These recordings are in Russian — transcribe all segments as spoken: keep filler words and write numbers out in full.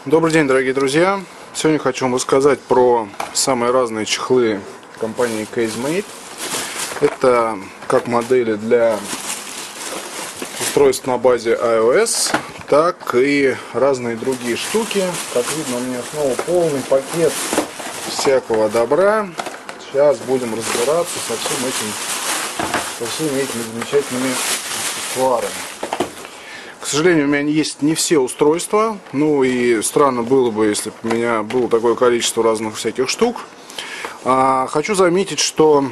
Добрый день, дорогие друзья! Сегодня хочу вам рассказать про самые разные чехлы компании Casemate. Это как модели для устройств на базе iOS, так и разные другие штуки. Как видно, у меня снова полный пакет всякого добра. Сейчас будем разбираться со всем этим, со всеми этими замечательными аксессуарами. К сожалению, у меня есть не все устройства. Ну и странно было бы, если бы у меня было такое количество разных всяких штук. А, хочу заметить, что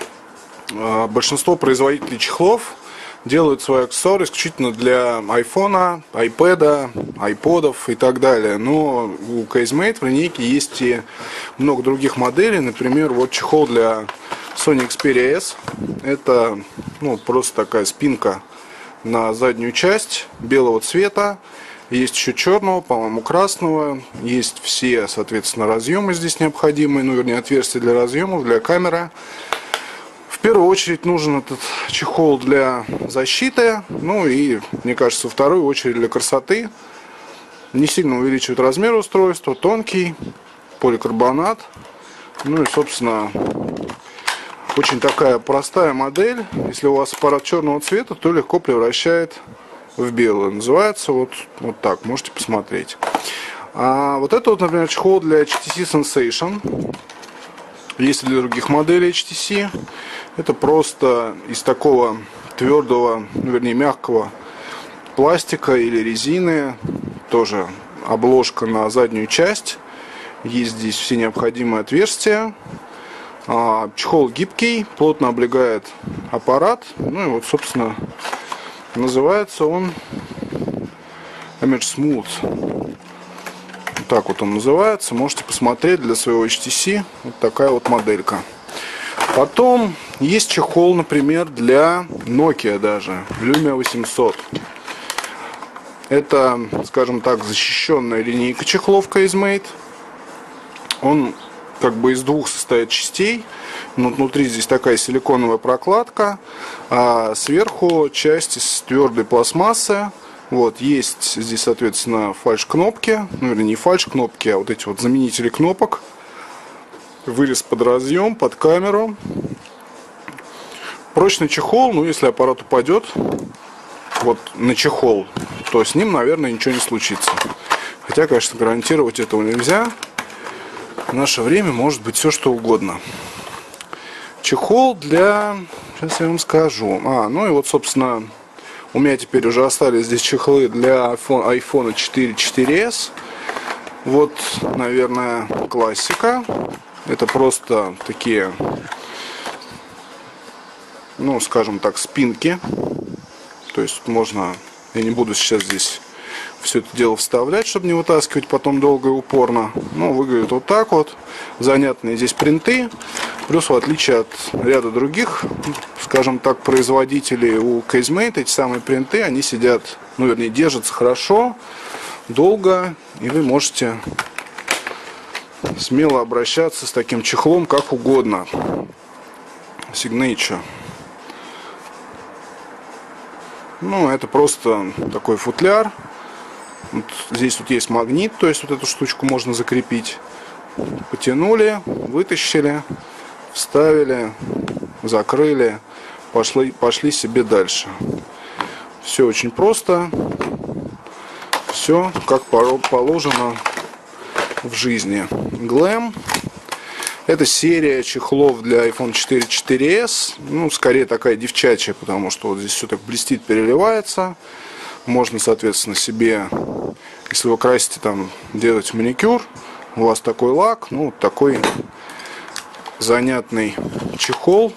а, большинство производителей чехлов делают свои аксессуары исключительно для айфона, айпэда, айподов и так далее. Но у Casemate в линейке есть и много других моделей. Например, вот чехол для Sony Xperia S. Это ну, просто такая спинка на заднюю часть белого цвета. Есть еще черного, по-моему, красного. Есть все, соответственно, разъемы здесь необходимые, ну, вернее, отверстия для разъемов, для камеры. В первую очередь нужен этот чехол для защиты. Ну и, мне кажется, во вторую очередь для красоты. Не сильно увеличивает размер устройства, тонкий, поликарбонат. Ну и, собственно, очень такая простая модель. Если у вас аппарат черного цвета, то легко превращает в белый. Называется вот, вот так. Можете посмотреть. А вот это вот, например, чехол для эйч ти си Sensation. Есть и для других моделей эйч ти си. Это просто из такого твердого, ну, вернее, мягкого пластика или резины. Тоже обложка на заднюю часть. Есть здесь все необходимые отверстия. Чехол гибкий, плотно облегает аппарат. Ну и вот, собственно, называется он Image Smooth. Вот так вот он называется. Можете посмотреть для своего эйч ти си. Вот такая вот моделька. Потом есть чехол, например, для Nokia даже. Lumia восемьсот. Это, скажем так, защищенная линейка чехлов Casemate. Он как бы из двух состоит частей. Но внутри здесь такая силиконовая прокладка, а сверху часть из твердой пластмассы. Вот, есть здесь, соответственно, фальш-кнопки. Ну, или не фальш-кнопки, а вот эти вот заменители кнопок. Вырез под разъем, под камеру. Прочный чехол, ну, если аппарат упадет вот на чехол, то с ним, наверное, ничего не случится. Хотя, конечно, гарантировать этого нельзя. В наше время может быть все что угодно. Чехол для... Сейчас я вам скажу. А, ну и вот, собственно, у меня теперь уже остались здесь чехлы для iPhone четыре, четыре эс. Вот, наверное, классика. Это просто такие, ну, скажем так, спинки. То есть можно... Я не буду сейчас здесь все это дело вставлять, чтобы не вытаскивать потом долго и упорно. Ну, выглядит вот так вот. Занятные здесь принты. Плюс, в отличие от ряда других, скажем так, производителей, у Casemate эти самые принты, они сидят, ну, вернее, держатся хорошо, долго, и вы можете смело обращаться с таким чехлом как угодно. Signature. Ну, это просто такой футляр. Вот здесь вот есть магнит, то есть вот эту штучку можно закрепить. Потянули, вытащили, вставили, закрыли, пошли, пошли себе дальше. Все очень просто. Все как положено в жизни. Glam. Это серия чехлов для iPhone четыре, четыре эс. Ну, скорее такая девчачья, потому что вот здесь все так блестит, переливается. Можно, соответственно, себе, если вы красите там, делать маникюр, у вас такой лак, ну, вот такой занятный чехол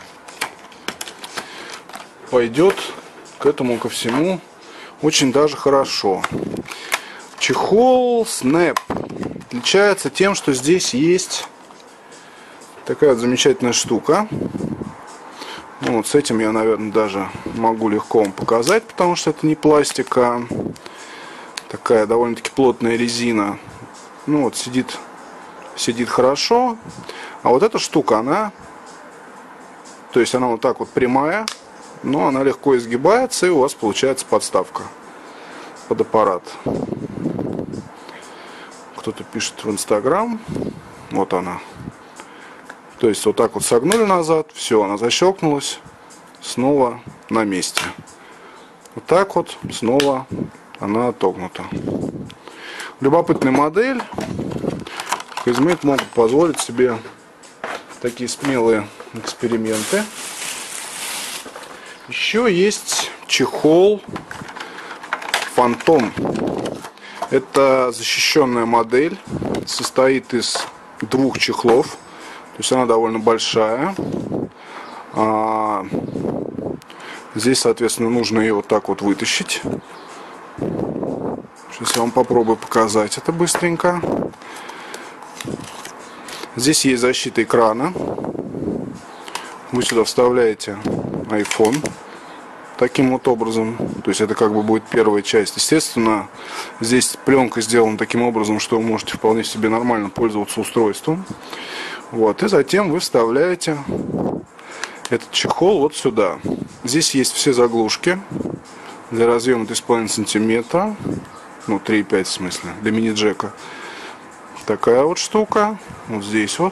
пойдет к этому ко всему очень даже хорошо. Чехол Snap отличается тем, что здесь есть такая вот замечательная штука. Ну, вот с этим я, наверное, даже могу легко вам показать, потому что это не пластик, а такая довольно-таки плотная резина. Ну вот сидит, сидит хорошо. А вот эта штука, она, то есть она вот так вот прямая, но она легко изгибается, и у вас получается подставка под аппарат. кто-то пишет в Инстаграм. Вот она. То есть вот так вот согнули назад, все, она защелкнулась, снова на месте. Вот так вот снова она отогнута. Любопытная модель. Казимейт могут позволить себе такие смелые эксперименты. Еще есть чехол Фантом. Это защищенная модель, состоит из двух чехлов, то есть она довольно большая. А здесь, соответственно, нужно ее вот так вот вытащить. Сейчас я вам попробую показать это быстренько. Здесь есть защита экрана. Вы сюда вставляете iPhone таким вот образом. То есть это как бы будет первая часть. Естественно, здесь пленка сделана таким образом, что вы можете вполне себе нормально пользоваться устройством. Вот. И затем вы вставляете этот чехол вот сюда. Здесь есть все заглушки для разъема три с половиной сантиметра. Ну, три и пять в смысле, для мини-джека. Такая вот штука. Вот здесь вот.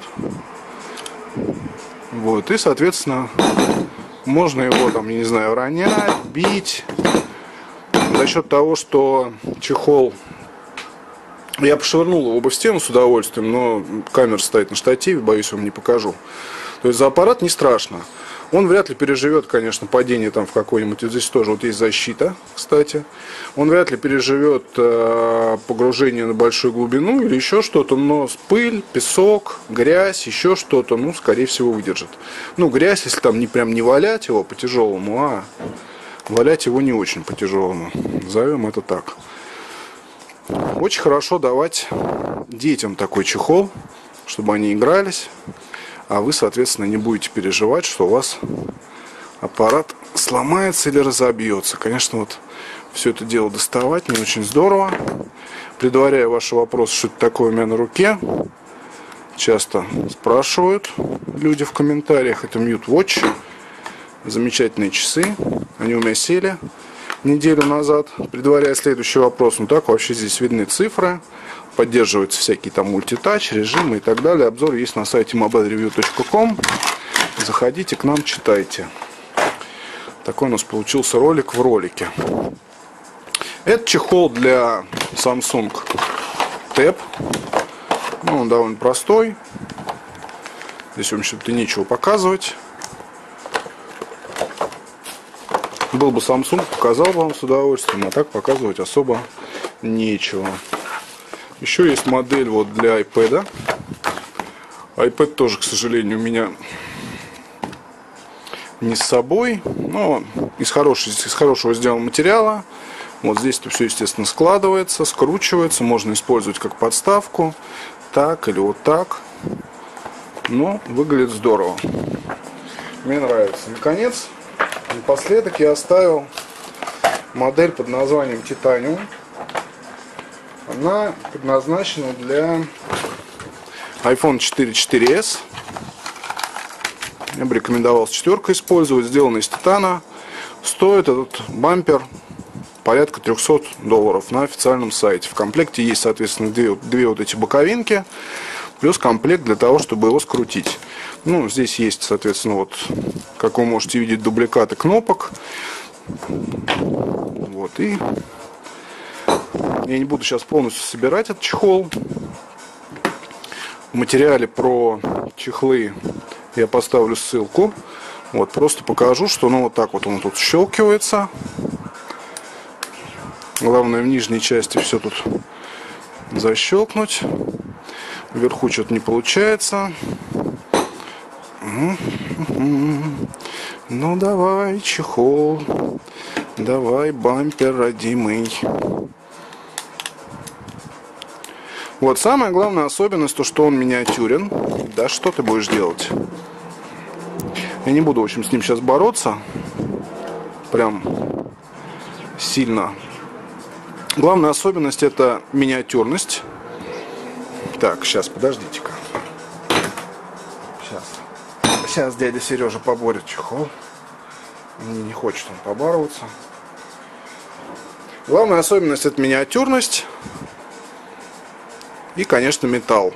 Вот. И, соответственно, можно его там, я не знаю, ронять, бить. За счет того, что чехол... Я пошвырнул его бы в стену с удовольствием, но камера стоит на штативе, боюсь, вам не покажу. То есть за аппарат не страшно. Он вряд ли переживет, конечно, падение там в какой-нибудь. Здесь тоже вот есть защита, кстати. Он вряд ли переживет э, погружение на большую глубину или еще что-то, но пыль, песок, грязь, еще что-то, ну, скорее всего, выдержит. Ну, грязь, если там не прям не валять его по тяжелому, а валять его не очень по тяжелому. Назовем это так. Очень хорошо давать детям такой чехол, чтобы они игрались. А вы, соответственно, не будете переживать, что у вас аппарат сломается или разобьется. Конечно, вот все это дело доставать не очень здорово. Предваряя ваши вопросы, что это такое у меня на руке, часто спрашивают люди в комментариях. Это Mute Watch. Замечательные часы. Они у меня сели неделю назад. Предваряя следующий вопрос. Ну так, вообще здесь видны цифры. Поддерживаются всякие там мультитач, режимы и так далее. Обзор есть на сайте мобайл ревью точка ком. Заходите к нам, читайте. Такой у нас получился ролик в ролике. Это чехол для Samsung Tab. Ну, он довольно простой. Здесь, в общем-то, нечего показывать. Был бы Samsung, показал бы вам с удовольствием, а так показывать особо нечего. Еще есть модель вот для iPad. iPad тоже, к сожалению, у меня не с собой, но из, хорошей, из хорошего сделанного материала. Вот здесь это все, естественно, складывается, скручивается, можно использовать как подставку, так или вот так. Но выглядит здорово. Мне нравится. Наконец, напоследок я оставил модель под названием Titanium. Она предназначена для iPhone четыре, четыре эс. Я бы рекомендовал с четверкой использовать. Сделан из титана. Стоит этот бампер порядка трехсот долларов на официальном сайте. В комплекте есть, соответственно, две, две вот эти боковинки. Плюс комплект для того, чтобы его скрутить. Ну, здесь есть, соответственно, вот, как вы можете видеть, дубликаты кнопок. Вот, и я не буду сейчас полностью собирать этот чехол. В материале про чехлы я поставлю ссылку. Вот, просто покажу, что ну вот так вот он тут щелкивается. Главное в нижней части все тут защелкнуть. Вверху что-то не получается. Ну давай, чехол. Давай, бампер родимый. Вот, самая главная особенность, то, что он миниатюрен. Да что ты будешь делать? Я не буду, в общем, с ним сейчас бороться. Прям сильно. Главная особенность — это миниатюрность. Так, сейчас, подождите-ка. Сейчас. Сейчас дядя Сережа поборет чехол. Не, не хочет он побарываться. Главная особенность — это миниатюрность. И, конечно, металл.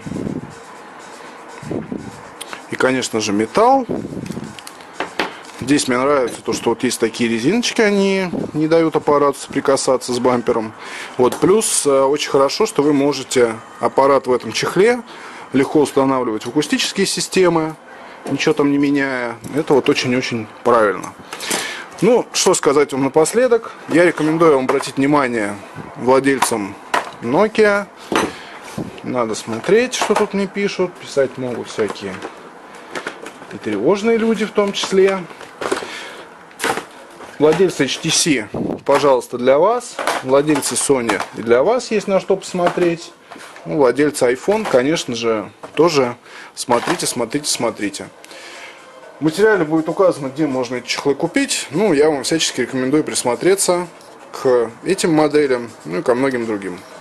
И, конечно же, металл. Здесь мне нравится то, что вот есть такие резиночки, они не дают аппарату соприкасаться с бампером. Вот, плюс очень хорошо, что вы можете аппарат в этом чехле легко устанавливать в акустические системы, ничего там не меняя. Это вот очень-очень правильно. Ну, что сказать вам напоследок. Я рекомендую вам обратить внимание владельцам Nokia. Надо смотреть, что тут мне пишут. Писать могут всякие и тревожные люди в том числе. Владельцы эйч ти си, пожалуйста, для вас. Владельцы Sony, и для вас есть на что посмотреть. Ну, владельцы iPhone, конечно же, тоже смотрите, смотрите, смотрите. В материале будет указано, где можно эти чехлы купить. Ну, я вам всячески рекомендую присмотреться к этим моделям, ну и ко многим другим.